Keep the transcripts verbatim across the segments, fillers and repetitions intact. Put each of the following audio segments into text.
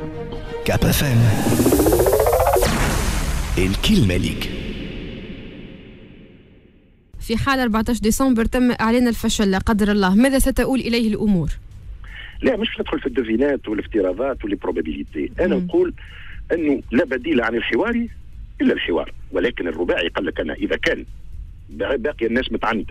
كاب اف ام، الكلمة ليك. في حال أربعة عشر ديسمبر تم إعلان الفشل لا قدر الله، ماذا ستؤول إليه الأمور؟ لا، مش ندخل في الدفينات والافتراضات والبروبابيليتي. أنا نقول أنه لا بديل عن الحوار إلا الحوار، ولكن الرباعي قال لك أنا إذا كان باقي الناس متعنتة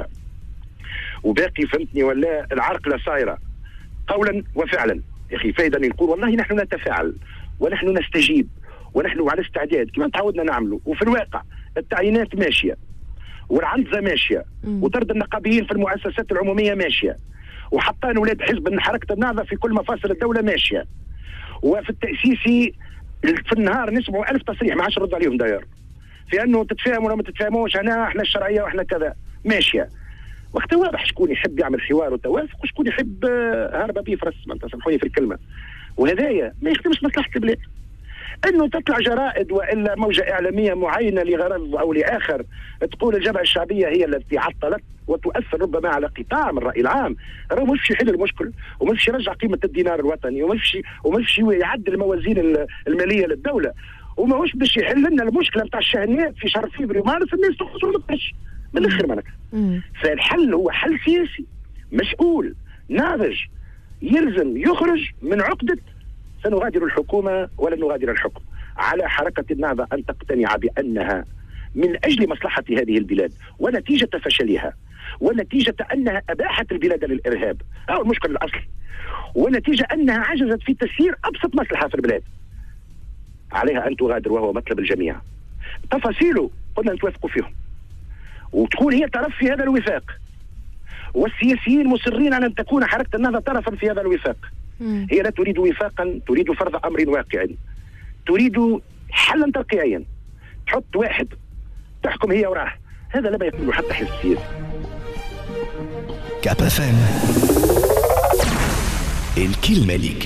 وباقي فهمتني ولا العرقلة صايرة قولا وفعلا، يا أخي فايدة نقول والله نحن نتفاعل ونحن نستجيب ونحن على استعداد كما تعودنا نعمله، وفي الواقع التعيينات ماشية والعنزة ماشية وطرد النقابيين في المؤسسات العمومية ماشية، وحطان ولاد حزب من حركة النهضة في كل مفاصل الدولة ماشية، وفي التأسيسي في النهار نسمعوا ألف تصريح ما عادش نرد عليهم داير في أنه تتفاهموا ولا ما تتفاهموش، أنا احنا الشرعية واحنا كذا ماشية. وقت واضح شكون يحب يعمل حوار وتوافق وشكون يحب هربة بيفرس، ما انت سامحوني في الكلمة، وهذايا ما يخدمش مصلحة البلاد. انه تطلع جرائد والا موجه اعلاميه معينه لغرض او لاخر تقول الجبهه الشعبيه هي التي عطلت وتؤثر ربما على قطاع من الراي العام، راه ما فيش يحل المشكل وما فيش يرجع قيمه الدينار الوطني وما فيش وما فيش يعدل الموازين الماليه للدوله، وما هوش باش يحل لنا المشكله نتاع الشهنيات في شهر فبراير ومارس الناس تخسر القرش من الاخر معناتها. فالحل هو حل سياسي مسؤول ناضج يلزم يخرج من عقده سنغادر الحكومة ولا نغادر الحكم، على حركة النهضة أن تقتنع بأنها من أجل مصلحة هذه البلاد ونتيجة فشلها ونتيجة أنها أباحت البلاد للإرهاب، أو المشكل الأصلي، ونتيجة أنها عجزت في تسيير أبسط مصلحة في البلاد، عليها أن تغادر وهو مطلب الجميع. تفاصيله قلنا نتوافقوا فيهم وتكون هي طرف في هذا الوفاق، والسياسيين مصرين على أن تكون حركة النهضة طرفا في هذا الوفاق. هي لا تريد وفاقا، تريد فرض امر واقع، تريد حلا ترقيعيا، تحط واحد تحكم هي وراه، هذا لا يقوله حتى حزب سياسي. كاب اف ام، الكلمة ليك.